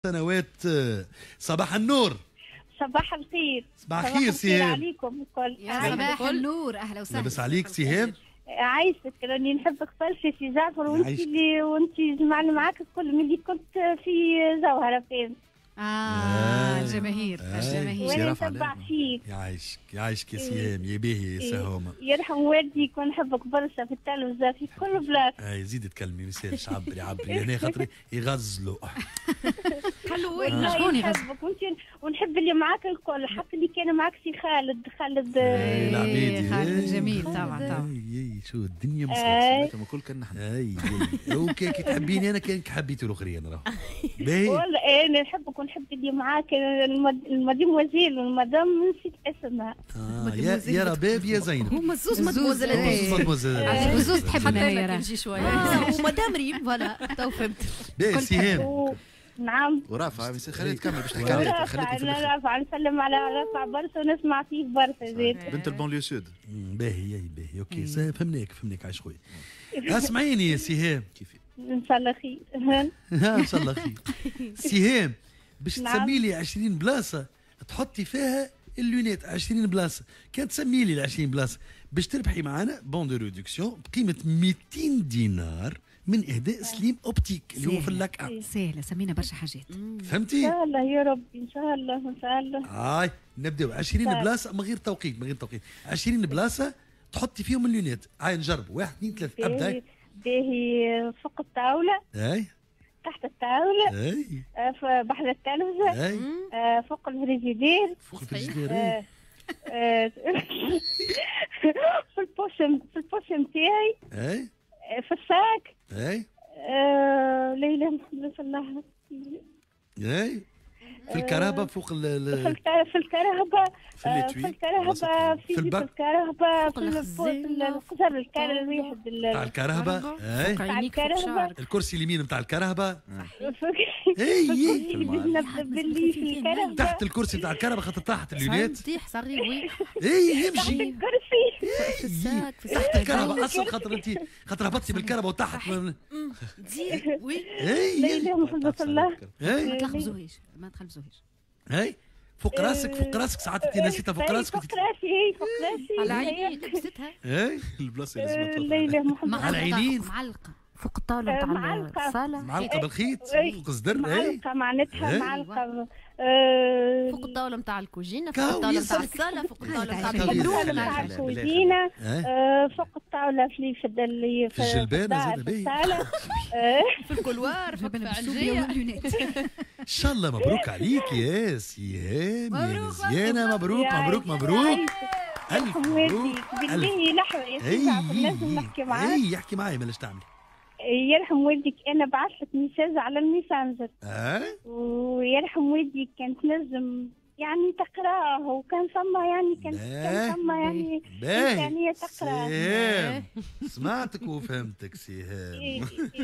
سنوات. صباح النور. صباح الخير. صباح الخير سهام. عليكم الكل. يا صباح النور، اهلا وسهلا. لاباس عليك سهام؟ عايشك، راني نحبك برشا سي جعفر، وانت جمعنا معاك الكل ملي كنت في جوهره فين. الجماهير الجماهير وانا نتبع فيك. يعيشك يا سهام، يا باهي يا سهومه. يرحم والديك ونحبك برشا في التلفزه في كل بلاصه. زيد تكلمي ما يسالش، عبري هنا خاطري يغزلوا. والله شكون يحبك ونحب اللي معاك الكل، حتى اللي كان معاك سي خالد العبيدي. خالد جميل طبعا. شو الدنيا مسكره الكل كنا نحن. اوكي كي تحبيني انا كانك حبيتي الاخرين راه. والله انا نحبك ونحب اللي معاك المدام وزيل والمدام نسيت اسمها. يا رباب يا زينب. هما زوز مدموزلات. زوز تحب انا نجي شويه. ومدام ريم فوالا تو فهمت. باهي سهام. نعم. ورافع خلينا نكمل باش تحكي عليك. انا رافع نسلم على رافع برشا ونسمع فيه برشا زيد. بنت البونليو سود. باهي اوكي فهمناك عايش خويا. اسمعيني يا سهام. كيفي؟ ان شاء الله خير. ان شاء الله خير. سهام باش تسمي لي 20 بلاصه تحطي فيها اللونات. 20 بلاصه كان تسمي لي ال 20 بلاصه باش تربحي معنا بون دو ريدكسيون بقيمه 200 دينار من اهداء سليم اوبتيك اللي هو في اللاك. سهله سمينا برشا حاجات. فهمتي؟ ان شاء الله يا ربي ان شاء الله. هاي نبداو 20 بلاصه من غير توقيت 20 بلاصه تحطي فيهم اللونات. هاي نجرب 1 2 3 ابدا. باهي فوق الطاوله. تحت الطاوله. بحر التلفزه. فوق الفريجيدير. في البوش نتاعي. في الساك. لا اله الا الله. في الكرهبه فوق في الكرهبه. في الكرهبه في الكرهبه في القصر الواحد تاع الكرهبه. تاع الكرهبه. الكرسي اليمين نتاع الكرهبه. الكرسي اللي باللي في الكرهبه. تحت الكرسي نتاع الكرهبه خاطر طاحت اللونات. صحيح صغير وي. يمشي الكرسي في الساك في تحت الكرهبه اصلا خاطر هبطتي بالكرهبه وتحت. تزيد وي. لا اله الا الله. ما تلخبزوهاش ما تخلبزوهاش. فوق راسك ساعات انت نسيتها فوق راسك. فوق راسي على عينيك لبستها. البلاصه لازم لا اله الا الله. على العينين معلقه فوق الطاوله نتاع الصاله. معلقه بالخيط فوق الصدر. معلقه معناتها معلقه فوق الطاوله نتاع الكوجينه، فوق الطاوله نتاع الصاله، فوق الطاوله نتاع الكوجينه، فوق الطاوله اللي في الجلبانه في الصاله، في الكولوار، فوق العنجيه. ان شاء الله مبروك عليك يا سهام يا مزيانه. مبروك الف مبروك. بالله لحظه يا سيدي لازم نحكي معاك. يحكي معايا مالاش تعمل. يرحم والديك انا بعثت لك ميساج على الميسنجر. ويرحم والديك كان تنجم يعني تقراه، وكان ثم يعني كان ثم يعني إمكانية تقراه. سمعتك وفهمتك سهام.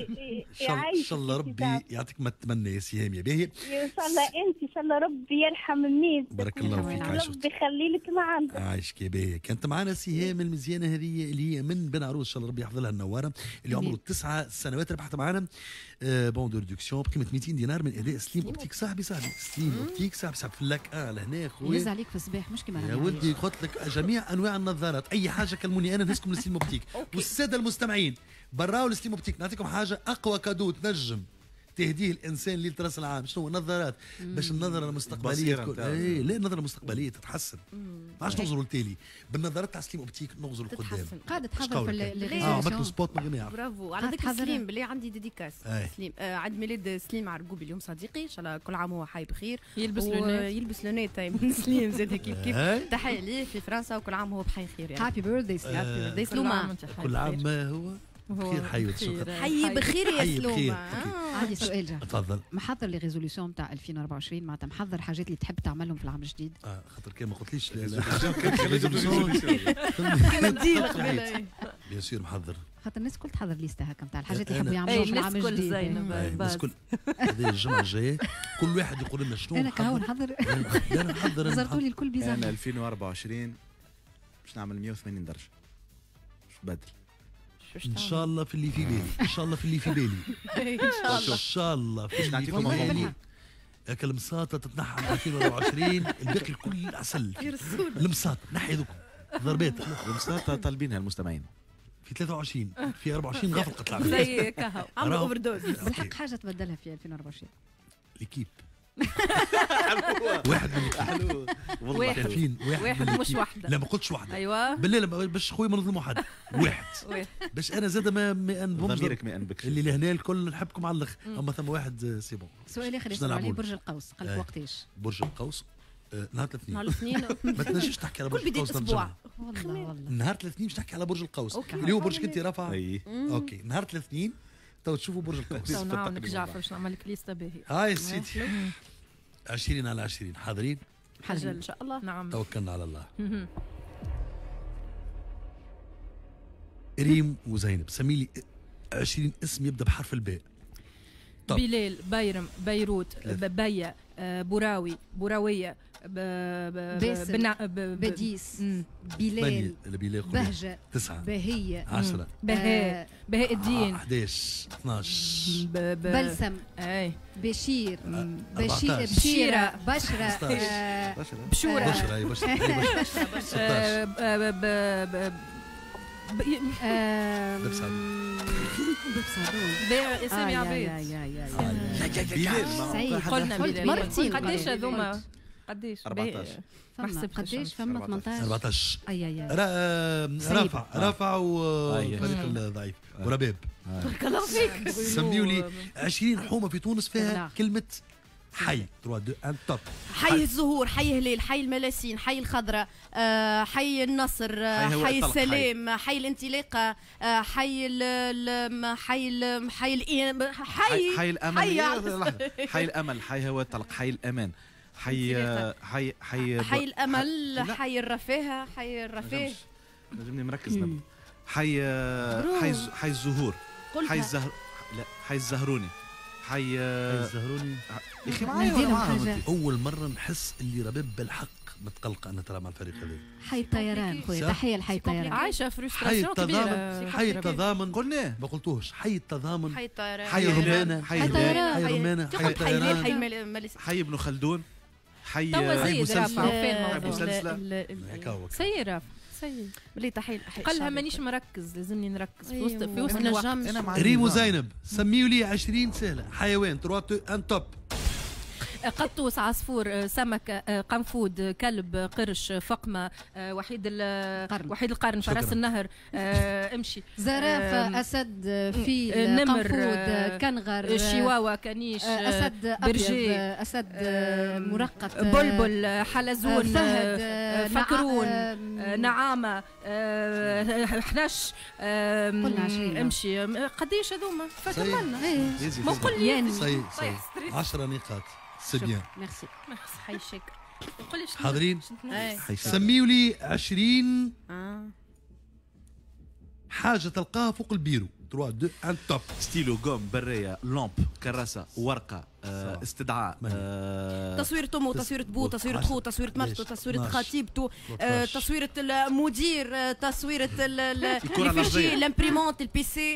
ان شاء الله ربي يعطيك ما تتمنى يا سهام يا باهي. ان شاء الله ان شاء الله ربي يرحم ميت. بارك الله فيك. ربي يخلي لك معنا. عايشك يا باهي. كانت معنا سهام المزيانه هذه اللي هي من بن عروس، ان شاء الله ربي يحفظ لها النواره، اللي عمره 9 سنوات ربحت معنا بون دو ريدكسيون بقيمه 200 دينار من اداء سليم اوبتيك. صاحبي سليم اوبتيك صاحبي في اللاك لهنا خويا. يز عليك في الصباح مش كيما يا ولدي قلت لك جميع انواع النظارات، اي حاجه كلموني انا نهزكم لسليم اوبتيك. والساده المستمعين براو لسليم اوبتيك نعطيكم حاجه اقوى كادو تنجم تهديه الانسان ليله راس العام. شنو نظارات باش النظره المستقبليه تكون لا النظره المستقبليه تتحسن. ما عادش نغزروا التالي بالنظارات تاع سليم اوبتيك، نغزروا القدام. قاعده تحضر في عملت له سبوت من جميع. برافو على ذكر سليم. باللي عندي ديديكاس سليم عيد ميلاد سليم عرقوبي اليوم صديقي، ان شاء الله كل عام وهو حي بخير. يلبس لونات من سليم زاد كيف تحيه ليه في فرنسا، وكل عام وهو بحي خير. هابي بيرثداي سليم. سلومه كل عام هو بخير. حي وتشكر. حي بخير يا سلومه. عندي سؤال جا. تفضل. محضر لي ريزوليسيون نتاع 2024 معناتها محضر حاجات اللي تحب تعملهم في العام الجديد؟ خاطر كان ما قلتليش كما تدير قبل. بيان سور محضر. خاطر الناس الكل تحضر ليستا هكا نتاع الحاجات اللي يحبوا يعملوها في العام الجديد. الناس الكل هذه الجمعه الجايه كل واحد يقول لنا شنو. انا كهو نحضر. انا نحضر. نظرتوا لي الكل بيزار. انا 2024 باش نعمل 180 درجه بدل. ان شاء الله في اللي في بالي. ان شاء الله في اللي في بالي. ان شاء الله في اللي في بالي. المساطة تتنحى من 2024 الباقي الكل عسل. المساطة نحي ذوك ضربات. المساطة طالبينها المستمعين في 23 في 24 غفل قتل عبد زي كهو عملوا اوفر دوز. بالحق حاجة تبدلها في 2024 ليكيب. واحد من والله واحد مش واحدة. لا ما قلتش واحدة. ايوه بالله باش خويا ما نظلموا حد. واحد باش انا زاد ما ضميرك ما انبكش اللي لهنا الكل نحبكم على الاخر. اما ثم واحد سي بون. سؤال اخر يسأل عليه برج القوس قال وقتاش؟ برج القوس نهار الاثنين. نهار الاثنين ما تنجمش تحكي على برج القوس. كل بداية اسبوع والله نهار الاثنين باش تحكي على برج القوس اللي هو برج انت رافع. اوكي نهار الاثنين تو تشوفوا برج القوس. نعاونك جعفر باش نعمل لك ليسته باهي. هاي سيدي 20 على 20 حاضرين؟ حاجة ان شاء الله. نعم توكلنا على الله. ريم وزينب سمي لي 20 اسم يبدا بحرف الباء. بلال، بيرم، بيروت، بيا، براوي، براوية، بديس، بلال، بهجة، 9 بهية، 10 بهاء، بهاء الدين، 11 12 بلسم، بشيرة بشيرة، بشرة، بشورة، اسامي عبيد. قلنا مرتين. قديش هذوما؟ قديش؟ 14 قديش؟ فما 18 14 رافع وفريق الضعيف ورباب. بارك الله فيك. سميوا لي 20 حومه في تونس فيها كلمه حي. 3 2 1 توب. حي الزهور، حي هلال، حي الملاسين، حي الخضراء، حي النصر، حي السلام، حي الانطلاقه، حي الامل، حي هو الطلق، حي الامان، حي الامل، حي الرفاه، حي الرفاه. لازمني مركز نبدا. حي الزهور، حي الزهر، لا حي الزهروني، حي الزهروني. يا اخي معايا اول مره نحس اللي رباب بالحق متقلقه انها ترى مع الفريق هذا. حي الطيران خويا، تحيه لحي الطيران. عايشه فرستراسيون كبيره. حي التضامن قلناه ما قلتوش. حي التضامن، حي الطيران، حي الرمانه، حي الرمانه، حي الطيران، حي ابن خلدون، حي مسلسله سيرة سيد بلي تحيه قالها مانيش مركز، لازمني نركز في وسط الوقت. ريم وزينب سميوا لي 20 سهله. حيوان 3 2 1 توب. قطوس، عصفور، سمكة، قنفود، كلب، قرش، فقمة، وحيد القرن، فرس النهر، امشي، زرافة، أسد، فيل، نمر، قنفود، كنغر، شيواوا، كنيش، أسد برجي، أسد مرقط، بلبل، حلزون، فهد، فكرون، نعامة، 11 امشي. قديش هذوما فكملنا؟ ما قل يعني 10 نقاط. سبيان ميرسي. حي شكر. حاضرين؟ سميوا لي 20 حاجة تلقاها فوق البيرو. 3 2 1 توب. ستيلو، قوم، برية، لامب، كراسة، ورقة، استدعاء، تصويرة أمه، تصويرة بو، تصويرة خو، تصويرة مرته، تصويرة خطيبته، تصويرة المدير، تصويرة الفيشي، الامبريمونت، البيسي،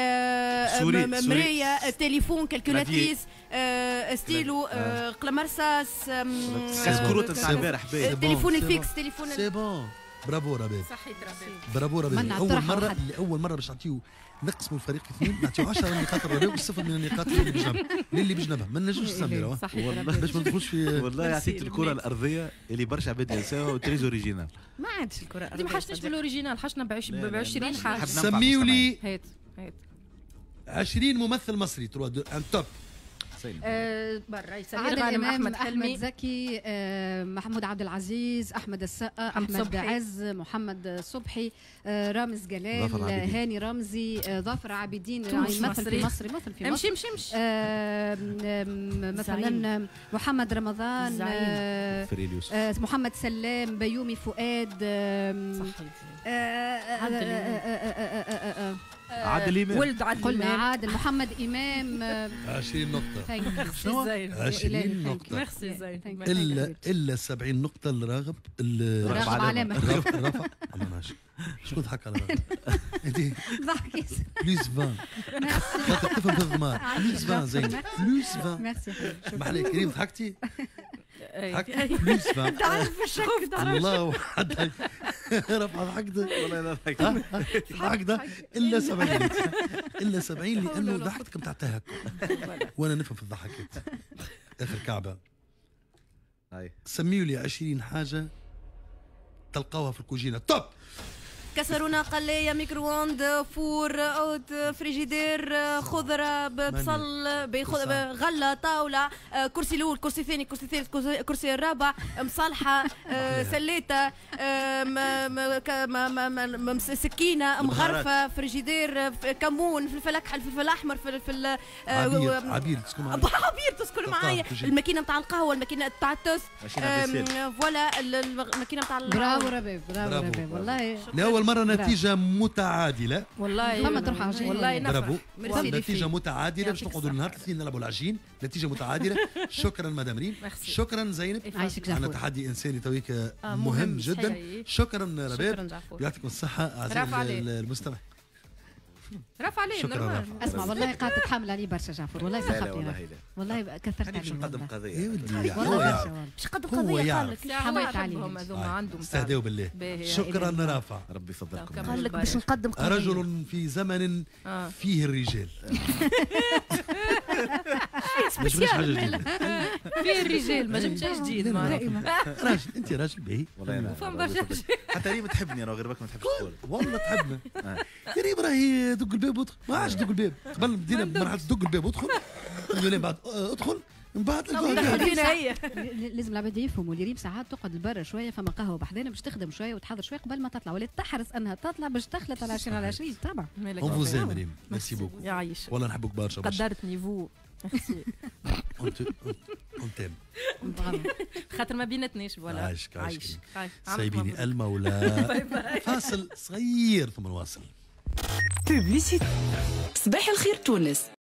مراية، تليفون، كالكولاتريس، ستيلو، قلم رصاص، كاسكروت نتاع البارح، تليفون الفيكس، تليفون سي بون. برافو رباب، صحيت رباب، برافو رباب. اول مره باش نعطيو نقسموا الفريق اثنين، نعطيو 10 نقاط الرباب والصفر من النقاط اللي بجنبها. ما نجمش سميره باش ما ندخلوش في. والله عطيت الكره الارضيه اللي برشا عباد ينساوها وتريز اوريجينال. ما عادش الكره الارضيه، ما حاجتش بالاوريجينال، حاجنا ب 20 حاجه. سميوا لي هات 20 ممثل مصري. 3 2 1 توب. برا عادل إمام، أحمد زكي، محمود عبد العزيز، أحمد السقا، أحمد عز، محمد صبحي، رامز جلال، هاني رمزي، ظافر عابدين، مثل في مصر، مثل في مصر. امشي مثلا محمد رمضان، محمد سلام، بيومي فؤاد، عادل إمام. ولد عادل قلنا إمام. عادل محمد إمام 20 نقطة. ميرسي زين. 20 نقطة. ميرسي زين. إلا 70 نقطة لراغب راغب علامة. رفع ماشي. شو تضحك على راغب؟ انت ضحكي بليس 20 خاطر تفهم في الضمار. بليس 20 زين. بليس 20 ميرسي. محلي كريم ضحكتي؟ ضحكتي بليس 20 تعرف الشك الله وحد رفع ضحكت والله لا ضحكت. ضحكت إلا 70 إلا 70 لأنه ضحكتك بتاع تهكم وأنا نفهم في الضحكات. آخر كعبة سميوا لي 20 حاجة تلقاوها في الكوجينة. توب. كسرونا قلاية ميكرووند فور اوت فريجيدير خضرة بصل غلة طاولة كرسي الأول كرسي الثاني كرسي الثالث كرسي الرابع مصالحة سليتة سكينة مغرفة فريجيدير كمون فلفل أكحل فلفل أحمر فلفل عبير تسكن معايا الماكينة متاع القهوة الماكينة متاع التوست فوالا الماكينة متاع برافو ربيب برافو ربيب والله لأول مرة نتيجة متعادلة والله فما تروح عجين والله برافو نفرح نتيجة متعادلة باش نقعدوا النهار 30 نلعبوا العجين. نتيجة متعادلة. شكرا مدام ريم. شكرا زينب. عايشك عندنا جعفور. تحدي إنساني تويك مهم جدا. شكرا رباب يعطيكم الصحة أعزائي المستمع. رفع عليه شكرا. اسمع والله قاعد تتحمل علي برشا جعفر والله سخبني والله كثرت علي. باش نقدم قضية. يا ودي والله برشا باش قدم قضية قال لك حملت عليهم هذوما عندهم استهدوا بالله. شكرا رافع. ربي يفضلكم. قال لك باش نقدم قضية. رجل في زمن فيه الرجال. مش حاجة جديدة. فيه الرجال ما جبتش جديد راجل انت راجل باهي والله فهم برشا حتى ريم تحبني راه غير بك ما تحبش تقول. والله تحبنا. يا ريم راهي دق الباب وادخل. ما عادش دق الباب قبل بدينا بمرحله دق الباب وادخل بعد ادخل من بعد لازم العباد يفهموا اللي ريم ساعات تقعد لبرا شويه فما قهوه بحذانا باش تخدم شويه وتحضر شويه قبل ما تطلع ولا تحرص انها تطلع باش تخلط على 20 على 20 طبعا. اون فوز ام ريم ميرسي بوكو. يعيش والله نحبك برشا قدرتني فو انت خاطر ما بيناتنيش ولا عايش سايبيني المولى. فاصل صغير ثم نواصل. صباح الخير تونس.